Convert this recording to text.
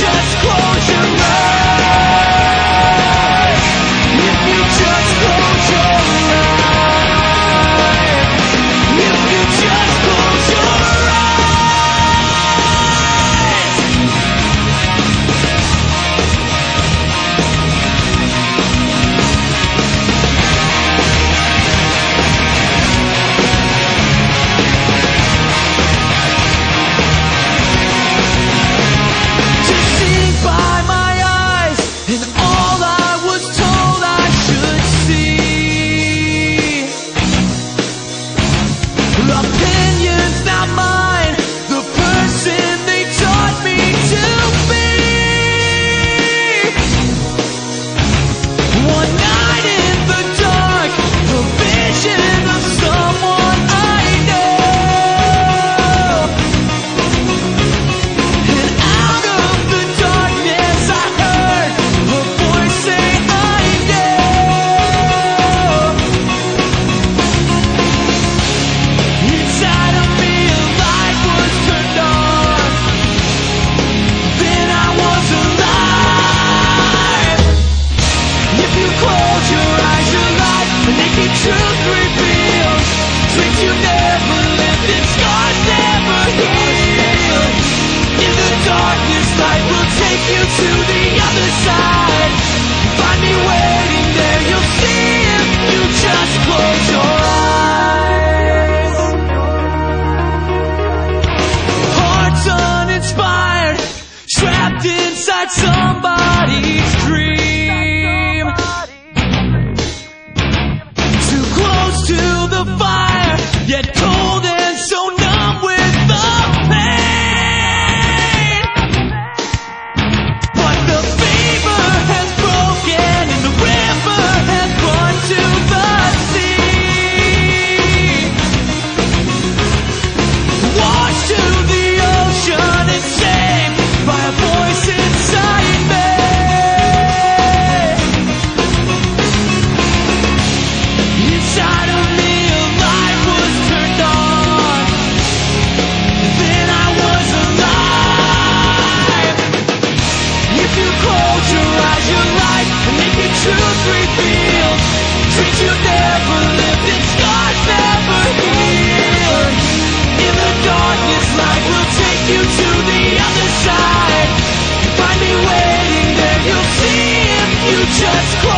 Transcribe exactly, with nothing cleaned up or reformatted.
just close your eyes, if you just close your eyes, if you just close your opinions, not mine, the person they taught me to be. One night in the dark, the vision of someone I know, and out of the darkness I heard a voice say I know. Inside of me a light was turned on, then I was alive. If you close your eyes, your life, the naked truth reveals dreams you never lived and scars never healed. In the darkness, light will take you to the other side. Find me waiting there, you'll see if you just close your eyes. Hearts uninspired, trapped inside somebody's dream. Too close to the fire, yet cold and so numb with the pain. But the fever has broken and the river has run to the sea. Washed to the ocean and saved by a voice inside me. Inside of me a light was turned on, then I was alive. If you close your eyes, your life, and naked truth reveals dreams you never lived and scars never healed. In the darkness, light will take you to the other side. Find me waiting there, you'll see if you just close